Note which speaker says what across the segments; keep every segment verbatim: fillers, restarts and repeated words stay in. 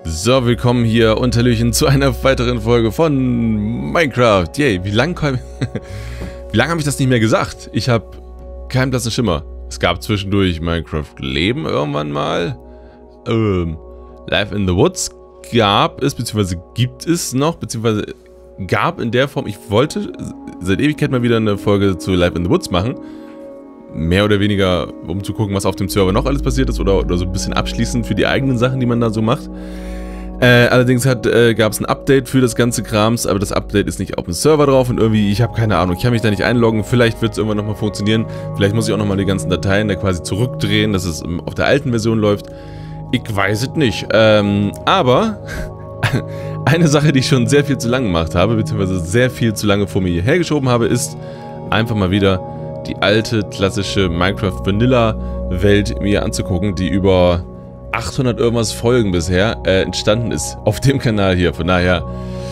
Speaker 1: So, willkommen hier unter Löchen zu einer weiteren Folge von Minecraft. Yay, wie lange wie lang habe ich das nicht mehr gesagt? Ich habe keinen blassen Schimmer. Es gab zwischendurch Minecraft Leben irgendwann mal. Ähm, Life in the Woods gab es, beziehungsweise gibt es noch, beziehungsweise gab in der Form, ich wollte seit Ewigkeit mal wieder eine Folge zu Life in the Woods machen. Mehr oder weniger, um zu gucken, was auf dem Server noch alles passiert ist oder, oder so ein bisschen abschließend für die eigenen Sachen, die man da so macht. Äh, allerdings äh, gab es ein Update für das ganze Krams, aber das Update ist nicht auf dem Server drauf und irgendwie, ich habe keine Ahnung, ich kann mich da nicht einloggen, vielleicht wird es irgendwann nochmal funktionieren, vielleicht muss ich auch nochmal die ganzen Dateien da quasi zurückdrehen, dass es auf der alten Version läuft. Ich weiß es nicht, ähm, aber eine Sache, die ich schon sehr viel zu lange gemacht habe, beziehungsweise sehr viel zu lange vor mir hierher geschoben habe, ist einfach mal wieder die alte, klassische Minecraft Vanilla Welt mir anzugucken, die über achthundert irgendwas Folgen bisher äh, entstanden ist auf dem Kanal hier. Von daher,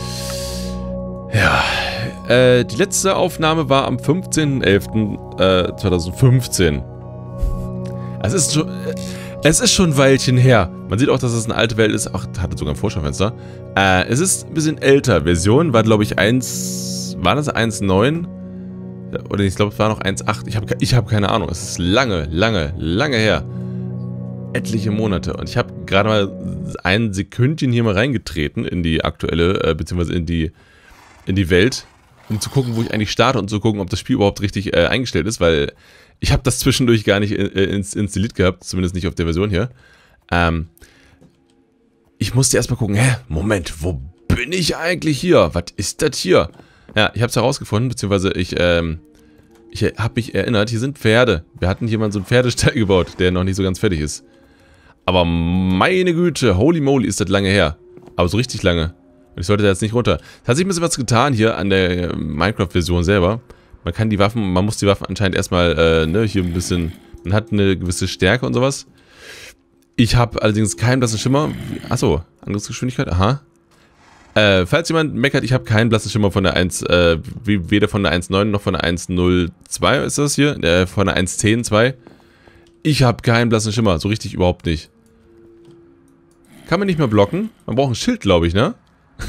Speaker 1: ja, äh, die letzte Aufnahme war am fünfzehnten elften zweitausendfünfzehn. Es ist schon, äh, es ist schon ein Weilchen her. Man sieht auch, dass es eine alte Welt ist. Ach, hatte sogar ein Vorschaufenster. Äh, es ist ein bisschen älter. Version war, glaube ich, eins, war das eins Punkt neun? Oder ich glaube, es war noch eins Punkt acht. Ich habe ich hab keine Ahnung. Es ist lange, lange, lange her. Etliche Monate. Und ich habe gerade mal ein Sekündchen hier mal reingetreten in die aktuelle, äh, beziehungsweise in die, in die Welt, um zu gucken, wo ich eigentlich starte und zu gucken, ob das Spiel überhaupt richtig äh, eingestellt ist, weil ich habe das zwischendurch gar nicht äh, ins, installiert gehabt, zumindest nicht auf der Version hier. Ähm, ich musste erstmal gucken, hä, Moment, wo bin ich eigentlich hier? Was ist das hier? Ja, ich habe es herausgefunden, beziehungsweise ich, ähm, ich habe mich erinnert, hier sind Pferde. Wir hatten hier mal so einen Pferdestall gebaut, der noch nicht so ganz fertig ist. Aber meine Güte, holy moly, ist das lange her. Aber so richtig lange. Und ich sollte da jetzt nicht runter. Es hat sich ein bisschen was getan hier an der Minecraft-Version selber. Man kann die Waffen, man muss die Waffen anscheinend erstmal, äh, ne, hier ein bisschen, man hat eine gewisse Stärke und sowas. Ich habe allerdings keinen blassen Schimmer. Achso, Angriffsgeschwindigkeit, aha. Äh, falls jemand meckert, ich habe keinen blassen Schimmer von der eins, äh, weder von der eins Punkt neun noch von der eins Punkt null zwei ist das hier, äh, von der eins Punkt zehn Punkt zwei. Ich habe keinen blassen Schimmer, so richtig überhaupt nicht. Kann man nicht mehr blocken? Man braucht ein Schild, glaube ich, ne?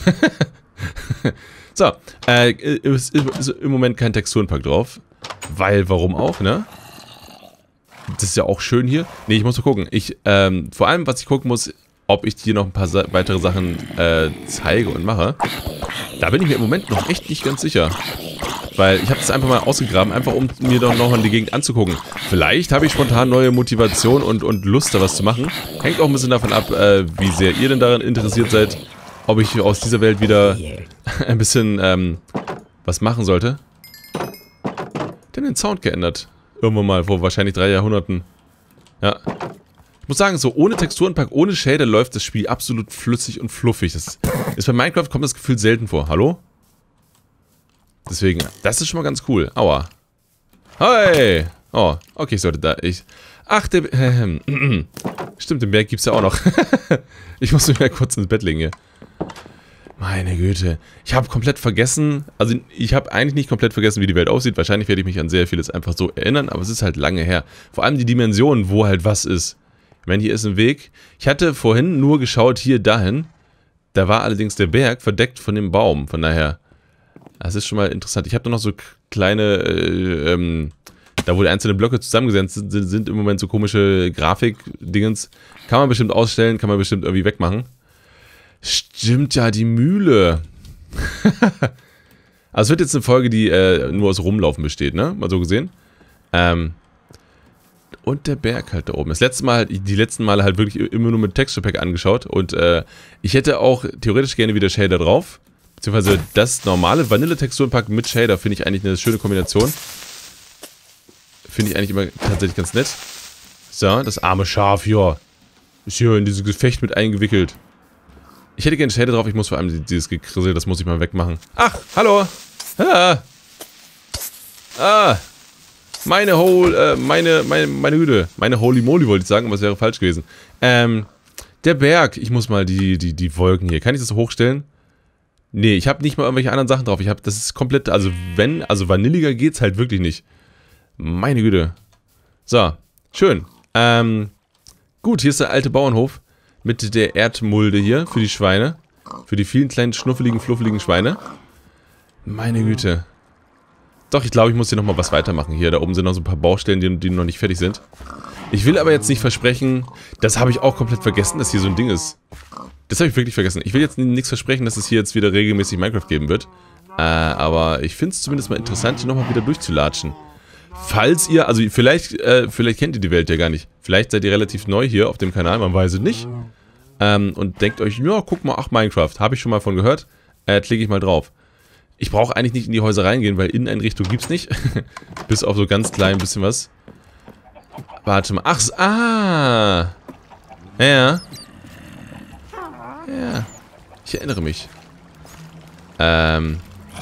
Speaker 1: So, äh, ist, ist im Moment kein Texturenpack drauf. Weil, warum auch, ne? Das ist ja auch schön hier. Ne, ich muss mal gucken. Ich, ähm, vor allem, was ich gucken muss, ob ich hier noch ein paar weitere Sachen äh, zeige und mache. Da bin ich mir im Moment noch echt nicht ganz sicher. Weil ich habe das einfach mal ausgegraben, einfach um mir doch noch in die Gegend anzugucken. Vielleicht habe ich spontan neue Motivation und, und Lust, da was zu machen. Hängt auch ein bisschen davon ab, äh, wie sehr ihr denn daran interessiert seid. Ob ich aus dieser Welt wieder ein bisschen ähm, was machen sollte. Denn den Sound geändert. Irgendwann mal, vor wahrscheinlich drei Jahrhunderten. Ja. Ich muss sagen, so ohne Texturenpack, ohne Shader läuft das Spiel absolut flüssig und fluffig. Das ist bei Minecraft kommt das Gefühl selten vor. Hallo? Deswegen, das ist schon mal ganz cool. Aua. Hey! Oh, okay, ich sollte da. Ich. Ach, der. Äh, äh, stimmt, den Berg gibt's ja auch noch. Ich muss mich mal kurz ins Bett legen hier. Meine Güte. Ich habe komplett vergessen. Also, ich habe eigentlich nicht komplett vergessen, wie die Welt aussieht. Wahrscheinlich werde ich mich an sehr vieles einfach so erinnern, aber es ist halt lange her. Vor allem die Dimensionen, wo halt was ist. Ich meine, hier ist ein Weg. Ich hatte vorhin nur geschaut, hier dahin. Da war allerdings der Berg verdeckt von dem Baum. Von daher. Das ist schon mal interessant. Ich habe noch so kleine, äh, ähm, da wo die einzelnen Blöcke zusammengesetzt sind, sind, sind im Moment so komische Grafik-Dingens. Kann man bestimmt ausstellen, kann man bestimmt irgendwie wegmachen. Stimmt ja, die Mühle. Also es wird jetzt eine Folge, die äh, nur aus Rumlaufen besteht, ne? Mal so gesehen. Ähm, und der Berg halt da oben. Das letzte Mal, die letzten Male halt wirklich immer nur mit Texture Pack angeschaut. Und äh, ich hätte auch theoretisch gerne wieder Shader drauf. Beziehungsweise das normale Vanille-Texturenpack mit Shader finde ich eigentlich eine schöne Kombination. Finde ich eigentlich immer tatsächlich ganz nett. So, das arme Schaf hier. Ist hier in dieses Gefecht mit eingewickelt. Ich hätte gerne Shader drauf, ich muss vor allem dieses Gekrissel, das muss ich mal wegmachen. Ach, hallo! Ah! Ah! Meine Hole, äh, meine, meine, meine Güte. Meine Holy Moly wollte ich sagen, aber es wäre falsch gewesen. Ähm, der Berg. Ich muss mal die, die, die Wolken hier. Kann ich das so hochstellen? Nee, ich habe nicht mal irgendwelche anderen Sachen drauf. Ich habe, das ist komplett, also wenn, also vanilliger geht's halt wirklich nicht. Meine Güte. So, schön. Ähm, gut, hier ist der alte Bauernhof. mit der Erdmulde hier für die Schweine. Für die vielen kleinen, schnuffeligen, fluffeligen Schweine. Meine Güte. Doch, ich glaube, ich muss hier nochmal was weitermachen. Hier, da oben sind noch so ein paar Baustellen, die, die noch nicht fertig sind. Ich will aber jetzt nicht versprechen, das habe ich auch komplett vergessen, dass hier so ein Ding ist. Das habe ich wirklich vergessen. Ich will jetzt nichts versprechen, dass es hier jetzt wieder regelmäßig Minecraft geben wird. Äh, aber ich finde es zumindest mal interessant, hier nochmal wieder durchzulatschen. Falls ihr, also vielleicht, äh, vielleicht kennt ihr die Welt ja gar nicht. Vielleicht seid ihr relativ neu hier auf dem Kanal, man weiß es nicht. Ähm, und denkt euch, ja, guck mal, ach, Minecraft, habe ich schon mal von gehört. Äh, klicke ich mal drauf. Ich brauche eigentlich nicht in die Häuser reingehen, weil Inneneinrichtung gibt es nicht. Bis auf so ganz klein bisschen was. Warte mal. Ach, ah. Ja. Ja. Ich erinnere mich. Ähm.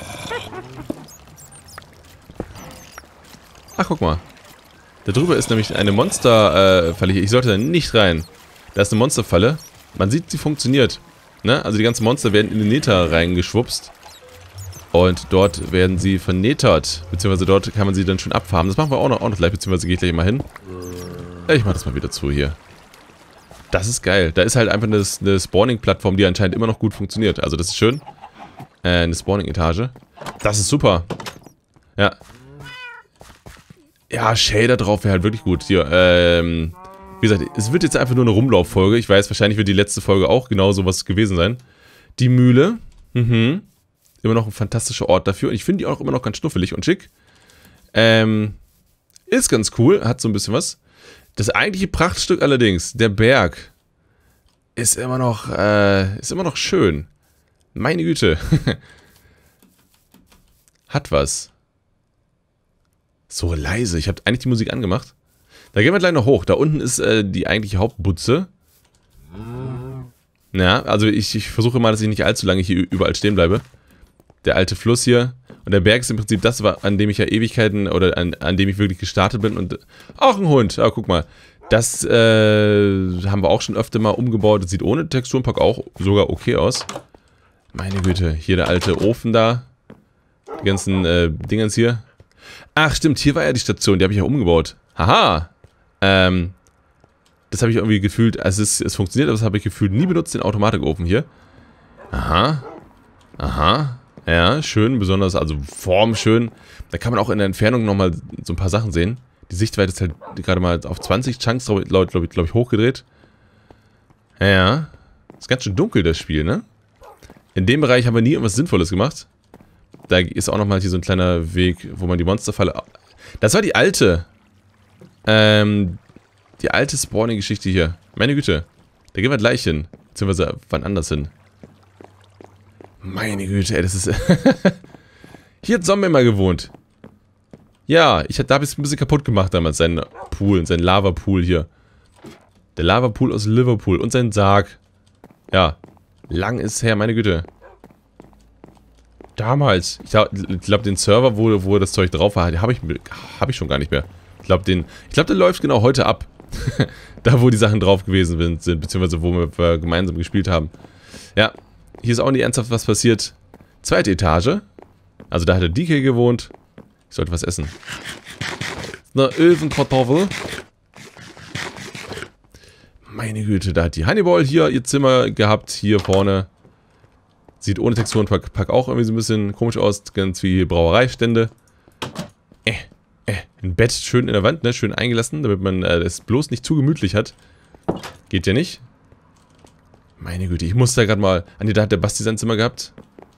Speaker 1: Ach, guck mal. Da drüber ist nämlich eine Monsterfalle hier. Ich sollte da nicht rein. Da ist eine Monsterfalle. Man sieht, sie funktioniert. Ne? Also die ganzen Monster werden in den Nether reingeschwupst. Und dort werden sie vernetert. Beziehungsweise dort kann man sie dann schon abfarmen. Das machen wir auch noch, auch noch gleich. Beziehungsweise gehe ich gleich mal hin. Ich mache das mal wieder zu hier. Das ist geil. Da ist halt einfach eine, eine Spawning-Plattform, die anscheinend immer noch gut funktioniert. Also das ist schön. Äh, eine Spawning-Etage. Das ist super. Ja. Ja, Shader drauf wäre halt wirklich gut. Hier, ähm... wie gesagt, es wird jetzt einfach nur eine Rumlauffolge. Ich weiß, wahrscheinlich wird die letzte Folge auch genau sowas gewesen sein. Die Mühle. Mhm. Immer noch ein fantastischer Ort dafür. Und ich finde die auch immer noch ganz schnuffelig und schick. Ähm... Ist ganz cool. Hat so ein bisschen was. Das eigentliche Prachtstück allerdings, der Berg, ist immer noch, äh, ist immer noch schön. Meine Güte. Hat was. So leise. Ich habe eigentlich die Musik angemacht. Da gehen wir gleich noch hoch. Da unten ist äh, die eigentliche Hauptbutze. Ja, also ich, ich versuche mal, dass ich nicht allzu lange hier überall stehen bleibe. Der alte Fluss hier. Und der Berg ist im Prinzip das, an dem ich ja Ewigkeiten, oder an, an dem ich wirklich gestartet bin. Und auch ein Hund. Ja, guck mal. Das äh, haben wir auch schon öfter mal umgebaut. Das sieht ohne Texturenpack auch sogar okay aus. Meine Güte. Hier der alte Ofen da. Die ganzen äh, Dingens hier. Ach stimmt, hier war ja die Station. Die habe ich ja umgebaut. Haha. Ähm, das habe ich irgendwie gefühlt, also es, es funktioniert, aber das habe ich gefühlt nie benutzt, den Automatikofen hier. Aha. Aha. Ja, schön, besonders, also Form schön. Da kann man auch in der Entfernung nochmal so ein paar Sachen sehen. Die Sichtweite ist halt gerade mal auf zwanzig Chunks, glaube glaub, glaub, glaub ich, hochgedreht. Ja. Ist ganz schön dunkel, das Spiel, ne? In dem Bereich haben wir nie irgendwas Sinnvolles gemacht. Da ist auch nochmal hier so ein kleiner Weg, wo man die Monsterfalle... Das war die alte... Ähm... Die alte Spawning-Geschichte hier. Meine Güte. Da gehen wir gleich hin. Beziehungsweise wann anders hin. Meine Güte, ey, das ist... Hier hat Zombie mal gewohnt. Ja, ich hab, da habe ich es ein bisschen kaputt gemacht damals, seinen Pool, seinen Lavapool hier. Der Lavapool aus Liverpool und sein Sarg. Ja, lang ist her, meine Güte. Damals. Ich glaube, glaub, den Server, wo, wo das Zeug drauf war, habe ich, hab ich schon gar nicht mehr. Ich glaube, den, ich glaube, der läuft genau heute ab. Da, wo die Sachen drauf gewesen sind, beziehungsweise wo wir gemeinsam gespielt haben. Ja, hier ist auch nicht ernsthaft was passiert. Zweite Etage. Also da hat der D K gewohnt. Ich sollte was essen. Eine Öfenkartoffel. Meine Güte, da hat die Honeyball hier ihr Zimmer gehabt, hier vorne. Sieht ohne Texturenpack auch irgendwie so ein bisschen komisch aus. Ganz wie Brauereistände. Äh, äh, ein Bett schön in der Wand, ne? Schön eingelassen, damit man äh, es bloß nicht zu gemütlich hat. Geht ja nicht. Meine Güte, ich muss da gerade mal... Ah, nee, da hat der Basti sein Zimmer gehabt.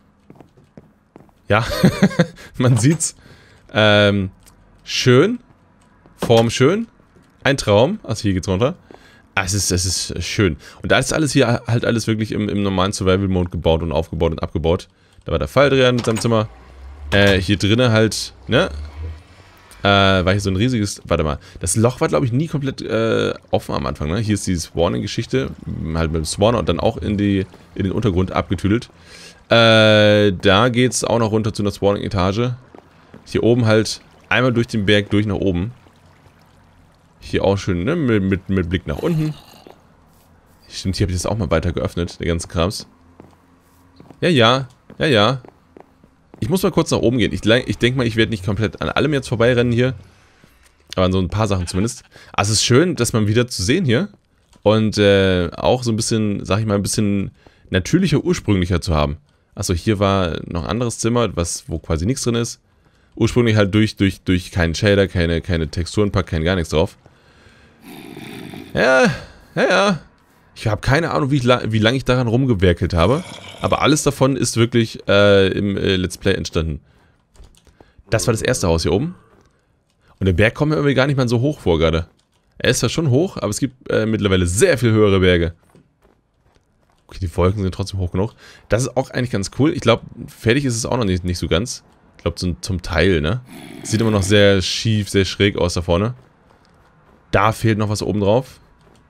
Speaker 1: Ja, man sieht's. Ähm, schön. Form schön. Ein Traum. Achso, hier geht's runter. Ah, es ist, es ist schön. Und da ist alles hier halt alles wirklich im, im normalen Survival-Mode gebaut und aufgebaut und abgebaut. Da war der Falldreher mit seinem Zimmer. Äh, hier drinnen halt, ne? Äh, war hier so ein riesiges... Warte mal. Das Loch war, glaube ich, nie komplett äh, offen am Anfang, ne? Hier ist die Spawning-Geschichte. Halt mit dem Spawner und dann auch in, die, in den Untergrund abgetüdelt. Äh, da geht's auch noch runter zu einer Spawning-Etage. Hier oben halt einmal durch den Berg durch nach oben. Hier auch schön, ne? Mit, mit, mit Blick nach unten. Stimmt, hier habe ich das auch mal weiter geöffnet, der ganze Krams. Ja, ja. Ja, ja. Ich muss mal kurz nach oben gehen. Ich, ich denke mal, ich werde nicht komplett an allem jetzt vorbeirennen hier. Aber an so ein paar Sachen zumindest. Also es ist schön, dass man wieder zu sehen hier. und äh, auch so ein bisschen, sag ich mal, ein bisschen natürlicher, ursprünglicher zu haben. Achso, hier war noch ein anderes Zimmer, was, wo quasi nichts drin ist. Ursprünglich halt durch, durch, durch keinen Shader, keine, keine Texturenpack, kein gar nichts drauf. Ja, ja, ja. Ich habe keine Ahnung, wie, ich la wie lange ich daran rumgewerkelt habe. Aber alles davon ist wirklich äh, im äh, Let's Play entstanden. Das war das erste Haus hier oben. Und der Berg kommt mir irgendwie gar nicht mal so hoch vor gerade. Er ist zwar schon hoch, aber es gibt äh, mittlerweile sehr viel höhere Berge. Okay, die Wolken sind trotzdem hoch genug. Das ist auch eigentlich ganz cool. Ich glaube, fertig ist es auch noch nicht, nicht so ganz. Ich glaube, zum, zum Teil, ne? Sieht immer noch sehr schief, sehr schräg aus da vorne. Da fehlt noch was oben drauf.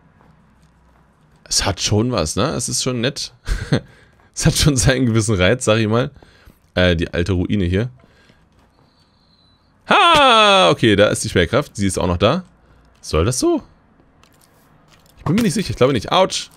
Speaker 1: Es hat schon was, ne? Es ist schon nett. Es hat schon seinen gewissen Reiz, sag ich mal. Äh, die alte Ruine hier. Ha! Okay, da ist die Schwerkraft. Sie ist auch noch da. Soll das so? Ich bin mir nicht sicher. Ich glaube nicht. Autsch!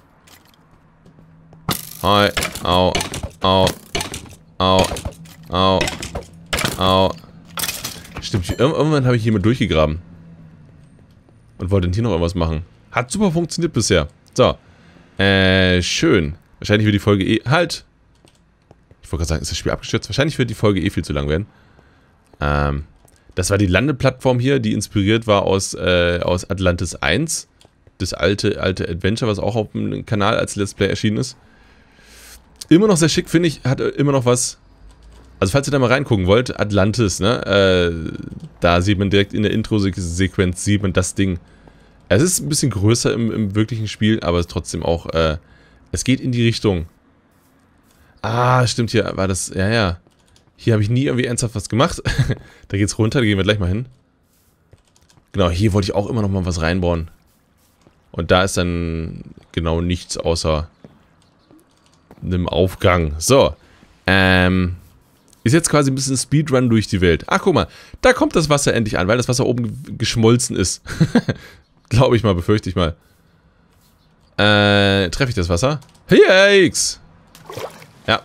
Speaker 1: Au, au, au, au, au, au. Stimmt, irgendwann habe ich hier mal durchgegraben. Und wollte hier noch irgendwas machen. Hat super funktioniert bisher. So. Äh, schön. Wahrscheinlich wird die Folge eh... Halt! Ich wollte gerade sagen, ist das Spiel abgestürzt? Wahrscheinlich wird die Folge eh viel zu lang werden. Ähm, das war die Landeplattform hier, die inspiriert war aus, äh, aus Atlantis eins. Das alte, alte Adventure, was auch auf dem Kanal als Let's Play erschienen ist. Immer noch sehr schick, finde ich. Hat immer noch was... Also falls ihr da mal reingucken wollt, Atlantis, ne? Äh, da sieht man direkt in der Intro-Sequenz, sieht man das Ding. Es ist ein bisschen größer im, im wirklichen Spiel, aber es ist trotzdem auch, äh, es geht in die Richtung. Ah, stimmt, hier war das, ja, ja. Hier habe ich nie irgendwie ernsthaft was gemacht. Da geht's runter, da gehen wir gleich mal hin. Genau, hier wollte ich auch immer noch mal was reinbauen. Und da ist dann genau nichts außer einem Aufgang. So, ähm, ist jetzt quasi ein bisschen Speedrun durch die Welt. Ach, guck mal, da kommt das Wasser endlich an, weil das Wasser oben geschmolzen ist. Glaube ich mal, befürchte ich mal. Äh, treffe ich das Wasser? Yikes! Ja.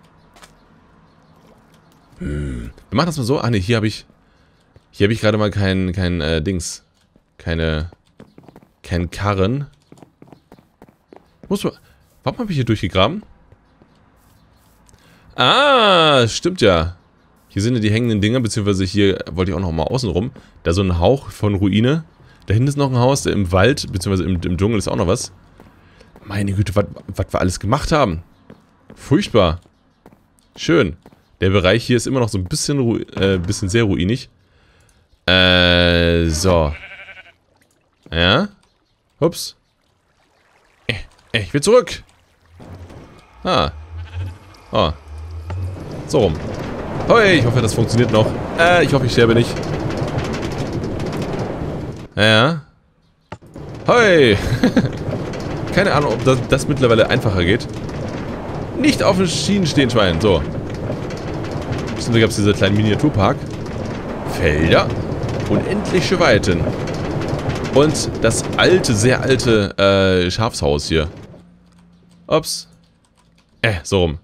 Speaker 1: Hm. Wir machen das mal so. Ach ne, hier habe ich... Hier habe ich gerade mal kein, kein, äh, Dings. Keine... Kein Karren. Muss man... Warum habe ich hier durchgegraben? Ah, stimmt ja. Hier sind ja die hängenden Dinger, beziehungsweise hier wollte ich auch noch mal außen rum. Da so ein Hauch von Ruine. Da hinten ist noch ein Haus, im Wald, beziehungsweise im, im Dschungel ist auch noch was. Meine Güte, was wir alles gemacht haben. Furchtbar. Schön. Der Bereich hier ist immer noch so ein bisschen, äh, bisschen sehr ruinig. Äh, so. Ja. Ups. Äh, äh, ich will zurück. Ah. Oh. So rum. Hoi, ich hoffe, das funktioniert noch. Äh, ich hoffe, ich sterbe nicht. Ja. Hoi. Keine Ahnung, ob das, das mittlerweile einfacher geht. Nicht auf den Schienen stehen, Schwein. So. Stimmt, da gab es dieser kleinen Miniaturpark. Felder. Unendliche Weiten. Und das alte, sehr alte äh, Schafshaus hier. Ups. Äh, so rum.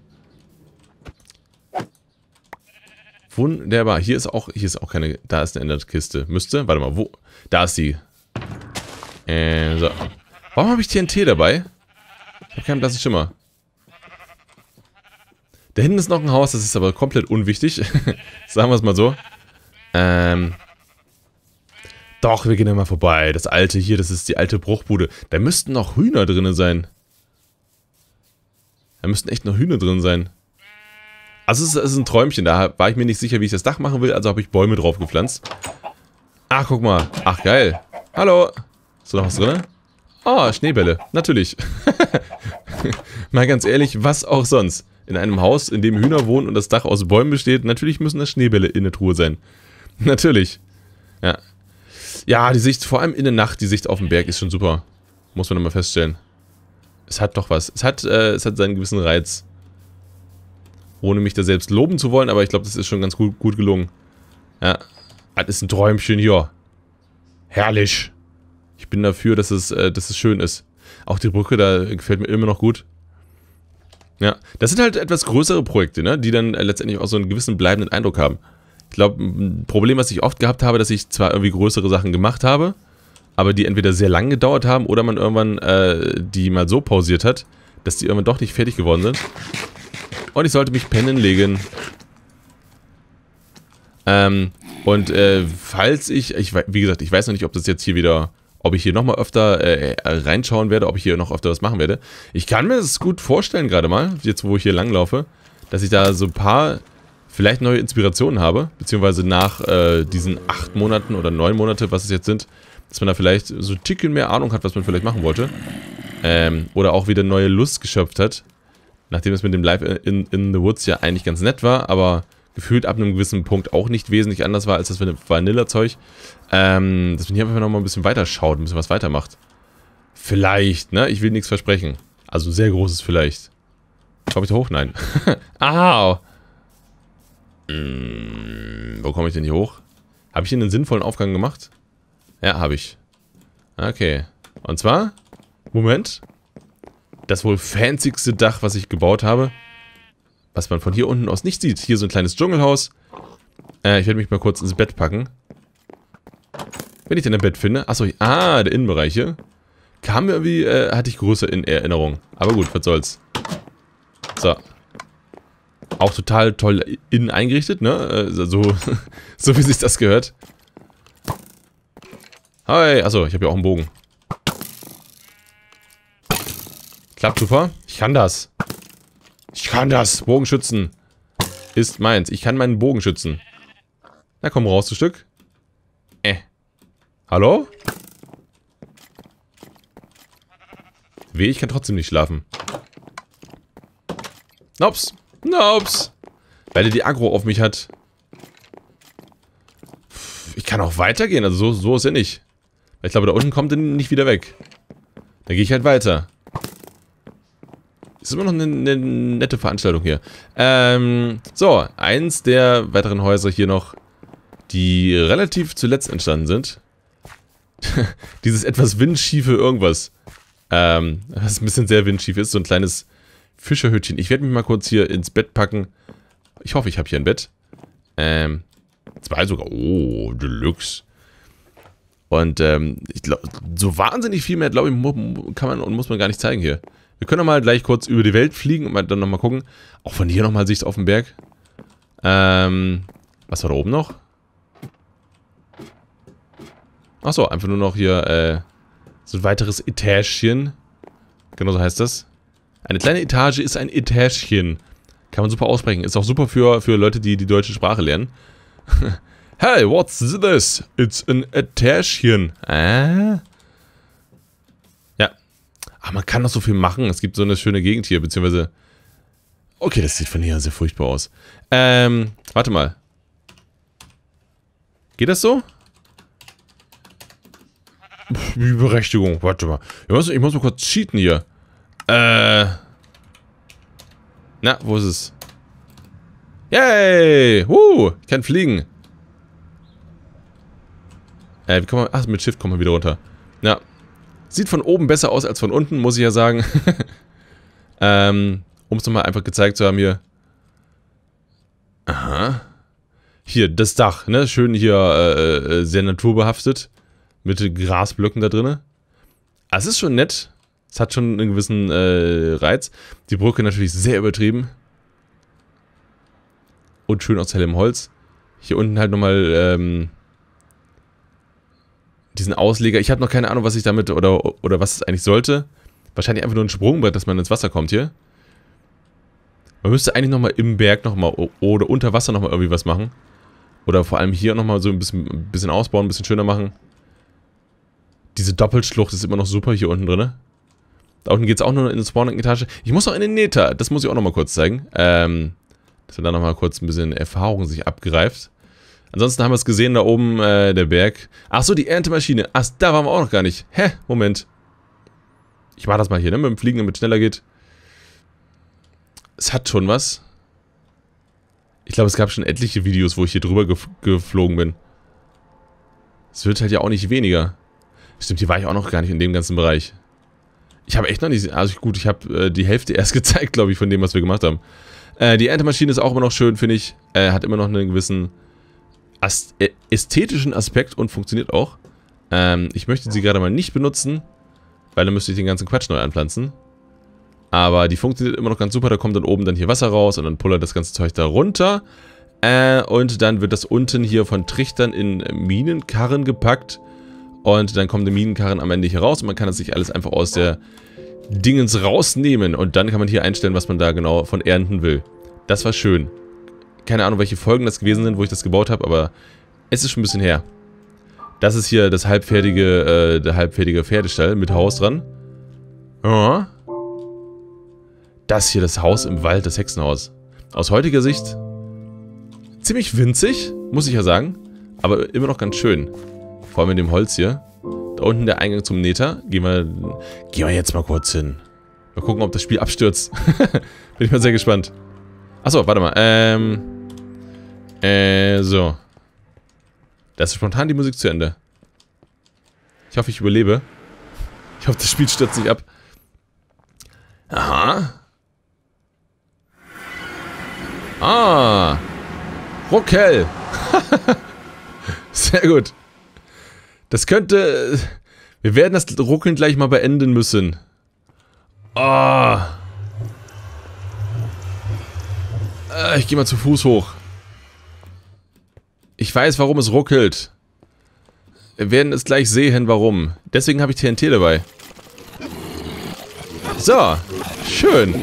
Speaker 1: Wunderbar. Hier ist auch, hier ist auch keine, da ist eine Enderkiste. Müsste, warte mal, wo? Da ist die. Äh, so. Warum habe ich T N T dabei? Ich habe keinen blassen Schimmer. Da hinten ist noch ein Haus, das ist aber komplett unwichtig. Sagen wir es mal so. Ähm. Doch, wir gehen da mal vorbei. Das alte hier, das ist die alte Bruchbude. Da müssten noch Hühner drin sein. Da müssten echt noch Hühner drin sein. Also es ist, es ist ein Träumchen, da war ich mir nicht sicher, wie ich das Dach machen will, also habe ich Bäume drauf gepflanzt. Ach, guck mal. Ach, geil. Hallo. Ist da noch was drin? Oh, Schneebälle. Natürlich. Mal ganz ehrlich, was auch sonst. In einem Haus, in dem Hühner wohnen und das Dach aus Bäumen besteht, natürlich müssen das Schneebälle in der Truhe sein. Natürlich. Ja. Ja, die Sicht, vor allem in der Nacht, die Sicht auf den Berg ist schon super. Muss man nochmal feststellen. Es hat doch was. Es hat, äh, es hat seinen gewissen Reiz. Ohne mich da selbst loben zu wollen, aber ich glaube, das ist schon ganz gut, gut gelungen. Ja. Das ist ein Träumchen hier. Herrlich. Ich bin dafür, dass es, äh, dass es schön ist. Auch die Brücke, da gefällt mir immer noch gut. Ja. Das sind halt etwas größere Projekte, ne? Die dann äh, letztendlich auch so einen gewissen bleibenden Eindruck haben. Ich glaube, ein Problem, was ich oft gehabt habe, dass ich zwar irgendwie größere Sachen gemacht habe, aber die entweder sehr lang gedauert haben oder man irgendwann äh, die mal so pausiert hat, dass die irgendwann doch nicht fertig geworden sind. Und ich sollte mich pennen legen. Ähm, und äh, falls ich, ich, wie gesagt, ich weiß noch nicht, ob das jetzt hier wieder, ob ich hier nochmal öfter äh, reinschauen werde, ob ich hier noch öfter was machen werde. Ich kann mir das gut vorstellen gerade mal, jetzt wo ich hier langlaufe, dass ich da so ein paar vielleicht neue Inspirationen habe, beziehungsweise nach äh, diesen acht Monaten oder neun Monate, was es jetzt sind, dass man da vielleicht so ein Ticken mehr Ahnung hat, was man vielleicht machen wollte. Ähm, oder auch wieder neue Lust geschöpft hat. Nachdem es mit dem Live in, in the Woods ja eigentlich ganz nett war, aber gefühlt ab einem gewissen Punkt auch nicht wesentlich anders war als das Vanilla-Zeug. Ähm, dass man hier einfach noch mal ein bisschen weiter schaut, ein bisschen was weitermacht. Vielleicht, ne? Ich will nichts versprechen. Also sehr großes Vielleicht. Komme ich da hoch? Nein. Au! Hm, wo komme ich denn hier hoch? Habe ich hier einen sinnvollen Aufgang gemacht? Ja, habe ich. Okay. Und zwar, Moment. Das wohl fancyste Dach, was ich gebaut habe. Was man von hier unten aus nicht sieht. Hier so ein kleines Dschungelhaus. Äh, ich werde mich mal kurz ins Bett packen. Wenn ich denn ein Bett finde. Achso, ah, der Innenbereich hier. Kam mir irgendwie, äh, hatte ich größer in Erinnerung. Aber gut, was soll's. So. Auch total toll innen eingerichtet, ne? Äh, so, so wie sich das gehört. Hi, achso, ich habe ja auch einen Bogen. Klappt super. Ich kann das. Ich kann das. Bogenschützen ist meins. Ich kann meinen Bogen schützen. Na komm raus, du Stück. Äh. Hallo? Weh, ich kann trotzdem nicht schlafen. Nops. Nops. Weil er die Aggro auf mich hat. Ich kann auch weitergehen. Also so, so ist er nicht. Ich glaube, da unten kommt er nicht wieder weg. Dann gehe ich halt weiter. Ist immer noch eine, eine nette Veranstaltung hier. Ähm, so, eins der weiteren Häuser hier noch, die relativ zuletzt entstanden sind. Dieses etwas windschiefe irgendwas. Ähm, was ein bisschen sehr windschief ist. So ein kleines Fischerhütchen. Ich werde mich mal kurz hier ins Bett packen. Ich hoffe, ich habe hier ein Bett. Ähm, zwei sogar. Oh, Deluxe. Und ähm, ich glaube, so wahnsinnig viel mehr, glaube ich, kann man und muss man gar nicht zeigen hier. Wir können doch mal gleich kurz über die Welt fliegen und dann nochmal gucken. Auch von hier nochmal Sicht auf den Berg. Ähm, was war da oben noch? Achso, einfach nur noch hier äh, so ein weiteres Etagchen. Genau so heißt das. Eine kleine Etage ist ein Etagchen. Kann man super aussprechen. Ist auch super für, für Leute, die die deutsche Sprache lernen. Hey, what's this? It's an Etagchen. Äh? Ja. Ach, man kann doch so viel machen. Es gibt so eine schöne Gegend hier, beziehungsweise... Okay, das sieht von hier sehr furchtbar aus. Ähm, warte mal. Geht das so? Pff, die Berechtigung. Warte mal. Ich muss, ich muss mal kurz cheaten hier. Äh... Na, wo ist es? Yay! Woo! Ich kann fliegen. Äh, wie kommen wir... Ach, mit Shift kommen wir wieder runter. Ja. Sieht von oben besser aus als von unten, muss ich ja sagen. ähm, um es nochmal einfach gezeigt zu haben hier. Aha. Hier, das Dach, ne? Schön hier äh, äh, sehr naturbehaftet. Mit Grasblöcken da drin. Es ist schon nett. Es hat schon einen gewissen äh, Reiz. Die Brücke natürlich sehr übertrieben. Und schön aus hellem Holz. Hier unten halt nochmal ähm, diesen Ausleger. Ich habe noch keine Ahnung, was ich damit oder, oder was es eigentlich sollte. Wahrscheinlich einfach nur ein Sprungbrett, dass man ins Wasser kommt hier. Man müsste eigentlich nochmal im Berg nochmal oder unter Wasser nochmal irgendwie was machen. Oder vor allem hier nochmal so ein bisschen, ein bisschen ausbauen, ein bisschen schöner machen. Diese Doppelschlucht ist immer noch super hier unten drin. Da unten geht es auch nur in die Spawning-Etage. Ich muss noch in den Nether. Das muss ich auch nochmal kurz zeigen. Ähm, dass man da nochmal kurz ein bisschen Erfahrung sich abgreift. Ansonsten haben wir es gesehen, da oben äh, der Berg. Achso, die Erntemaschine. Ach, da waren wir auch noch gar nicht. Hä? Moment. Ich mache das mal hier, ne? Mit dem Fliegen, damit es schneller geht. Es hat schon was. Ich glaube, es gab schon etliche Videos, wo ich hier drüber gef geflogen bin. Es wird halt ja auch nicht weniger. Stimmt, hier war ich auch noch gar nicht in dem ganzen Bereich. Ich habe echt noch nicht... Also gut, ich habe äh, die Hälfte erst gezeigt, glaube ich, von dem, was wir gemacht haben. Äh, die Erntemaschine ist auch immer noch schön, finde ich. Äh, hat immer noch einen gewissen Ast äh, ästhetischen Aspekt und funktioniert auch. Ähm, ich möchte sie gerade mal nicht benutzen, weil dann müsste ich den ganzen Quatsch neu anpflanzen. Aber die funktioniert immer noch ganz super. Da kommt dann oben dann hier Wasser raus und dann pullert das ganze Zeug da runter. Äh, und dann wird das unten hier von Trichtern in Minenkarren gepackt. Und dann kommen die Minenkarren am Ende hier raus und man kann das sich alles einfach aus der Dingens rausnehmen. Und dann kann man hier einstellen, was man da genau von ernten will. Das war schön. Keine Ahnung, welche Folgen das gewesen sind, wo ich das gebaut habe, aber es ist schon ein bisschen her. Das ist hier das halbfertige, äh, der halbfertige Pferdestall mit Haus dran. Ja. Das hier, das Haus im Wald, das Hexenhaus. Aus heutiger Sicht ziemlich winzig, muss ich ja sagen. Aber immer noch ganz schön. Vor allem in dem Holz hier. Da unten der Eingang zum Nether. Gehen wir, gehen wir jetzt mal kurz hin. Mal gucken, ob das Spiel abstürzt. Bin ich mal sehr gespannt. Achso, warte mal. Ähm. Äh, so. Da ist spontan die Musik zu Ende. Ich hoffe, ich überlebe. Ich hoffe, das Spiel stürzt nicht ab. Aha. Ah. Ruckel. Sehr gut. Das könnte... Wir werden das Ruckeln gleich mal beenden müssen. Ah. Äh, ich gehe mal zu Fuß hoch. Ich weiß, warum es ruckelt. Wir werden es gleich sehen, warum. Deswegen habe ich T N T dabei. So. Schön.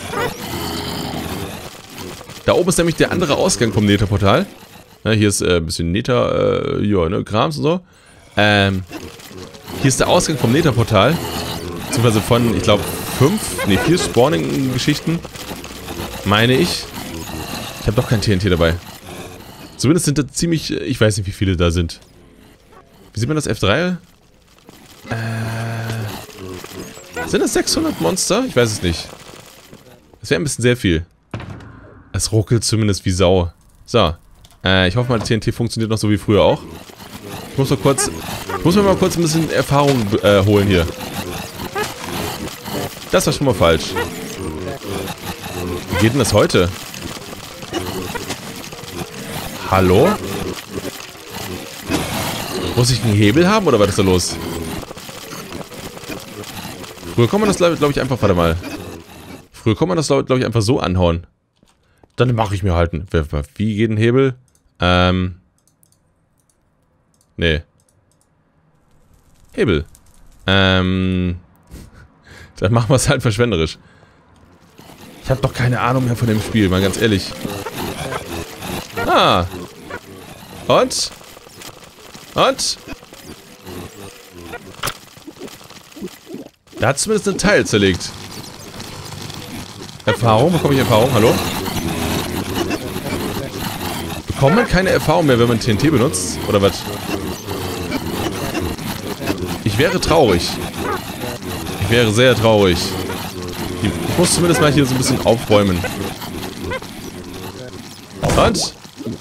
Speaker 1: Da oben ist nämlich der andere Ausgang vom Nether-Portal. Ja, hier ist äh, ein bisschen Nether, äh, ja, ne, Krams und so. Ähm, hier ist der Ausgang vom Nether-Portal. Beziehungsweise von, ich glaube, fünf, ne, vier Spawning-Geschichten. Meine ich. Ich habe doch kein T N T dabei. Zumindest sind da ziemlich, ich weiß nicht, wie viele da sind. Wie sieht man das? F drei? Äh, sind das sechshundert Monster? Ich weiß es nicht. Das wäre ein bisschen sehr viel. Es ruckelt zumindest wie Sau. So. Äh, ich hoffe mal, T N T funktioniert noch so wie früher auch. Ich muss noch kurz... Ich muss mir mal kurz ein bisschen Erfahrung äh, holen hier. Das war schon mal falsch. Wie geht denn das heute? Hallo? Muss ich einen Hebel haben oder was ist da los? Früher kann man das, glaube ich, einfach... Warte mal. Früher kann man das, glaube ich, einfach so anhauen. Dann mache ich mir halt einen... Wie geht ein Hebel? Ähm... Nee. Hebel. Ähm... Dann machen wir es halt verschwenderisch. Ich habe doch keine Ahnung mehr von dem Spiel, mal ganz ehrlich. Ah. Und? Und? Da hat zumindest ein Teil zerlegt. Erfahrung? Bekomme ich Erfahrung? Hallo? Bekommt man keine Erfahrung mehr, wenn man T N T benutzt? Oder was? Ich wäre traurig. Ich wäre sehr traurig. Ich muss zumindest mal hier so ein bisschen aufräumen. Und?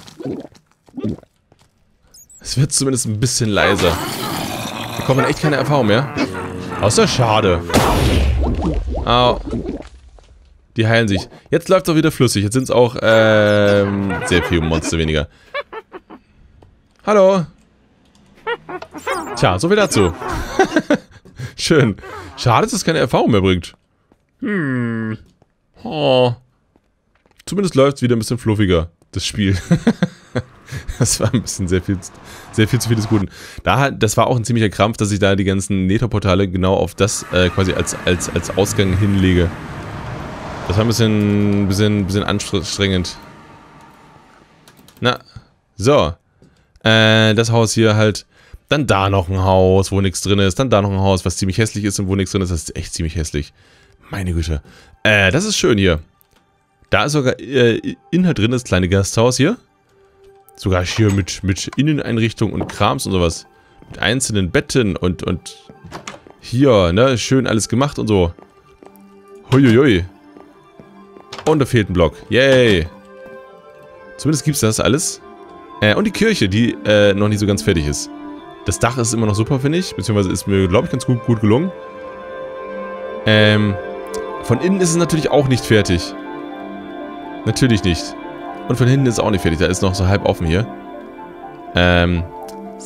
Speaker 1: Es wird zumindest ein bisschen leiser. Wir bekommen echt keine Erfahrung mehr. Außer schade. Au. Die heilen sich. Jetzt läuft es auch wieder flüssig. Jetzt sind es auch ähm, sehr viele Monster weniger. Hallo. Tja, so viel dazu. Schön. Schade, dass es keine Erfahrung mehr bringt. Hm. Oh. Zumindest läuft es wieder ein bisschen fluffiger, das Spiel. Das war ein bisschen sehr viel, sehr viel zu viel des Guten. Da, das war auch ein ziemlicher Krampf, dass ich da die ganzen Nether-Portale genau auf das äh, quasi als, als, als Ausgang hinlege. Das war ein bisschen, bisschen, bisschen anstrengend. Na, so. Äh, das Haus hier halt. Dann da noch ein Haus, wo nichts drin ist. Dann da noch ein Haus, was ziemlich hässlich ist und wo nichts drin ist. Das ist echt ziemlich hässlich. Meine Güte. Äh, das ist schön hier. Da ist sogar äh, Inhalt drin, das kleine Gasthaus hier. Sogar hier mit, mit Inneneinrichtung und Krams und sowas. Mit einzelnen Betten und, und hier, ne, schön alles gemacht und so. Huiuiui. Und da fehlt ein Block. Yay. Zumindest gibt es das alles. Äh, und die Kirche, die äh, noch nicht so ganz fertig ist. Das Dach ist immer noch super, finde ich. Beziehungsweise ist mir, glaube ich, ganz gut, gut gelungen. Ähm, von innen ist es natürlich auch nicht fertig. Natürlich nicht. Und von hinten ist es auch nicht fertig. Da ist noch so halb offen hier. Ähm, sieht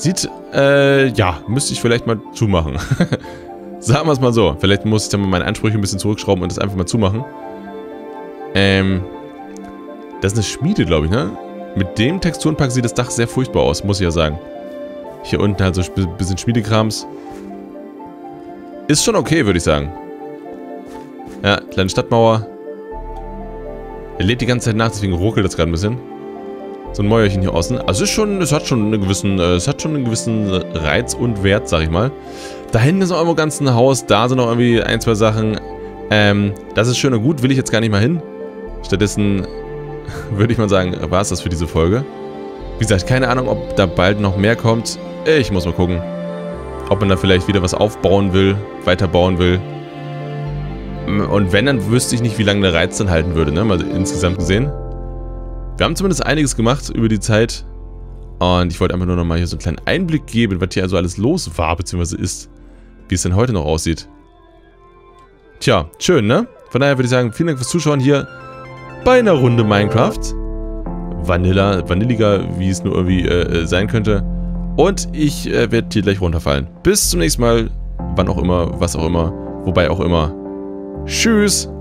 Speaker 1: Äh, ja, müsste ich vielleicht mal zumachen. Sagen wir es mal so. Vielleicht muss ich dann mal meine Ansprüche ein bisschen zurückschrauben und das einfach mal zumachen. Ähm, das ist eine Schmiede, glaube ich, ne? Mit dem Texturenpack sieht das Dach sehr furchtbar aus, muss ich ja sagen. Hier unten halt so ein bisschen Schmiedekrams. Ist schon okay, würde ich sagen. Ja, kleine Stadtmauer. Er lädt die ganze Zeit nach, deswegen ruckelt das gerade ein bisschen. So ein Mäuerchen hier außen. Also es ist schon, es hat schon einen gewissen, äh, es hat schon einen gewissen Reiz und Wert, sag ich mal. Da hinten ist noch irgendwo ganz ein Haus, da sind noch irgendwie ein, zwei Sachen. Ähm, das ist schön und gut, will ich jetzt gar nicht mal hin. Stattdessen würde ich mal sagen, war es das für diese Folge. Wie gesagt, keine Ahnung, ob da bald noch mehr kommt. Ich muss mal gucken. Ob man da vielleicht wieder was aufbauen will, weiterbauen will. Und wenn, dann wüsste ich nicht, wie lange der Reiz dann halten würde, ne? Mal insgesamt gesehen. Wir haben zumindest einiges gemacht über die Zeit. Und ich wollte einfach nur noch mal hier so einen kleinen Einblick geben, was hier also alles los war, beziehungsweise ist. Wie es denn heute noch aussieht. Tja, schön, ne? Von daher würde ich sagen, vielen Dank fürs Zuschauen hier bei einer Runde Minecraft. Vanilla, vanilliger, wie es nur irgendwie äh, sein könnte. Und ich äh, werde hier gleich runterfallen. Bis zum nächsten Mal. Wann auch immer, was auch immer, wobei auch immer. Tschüss!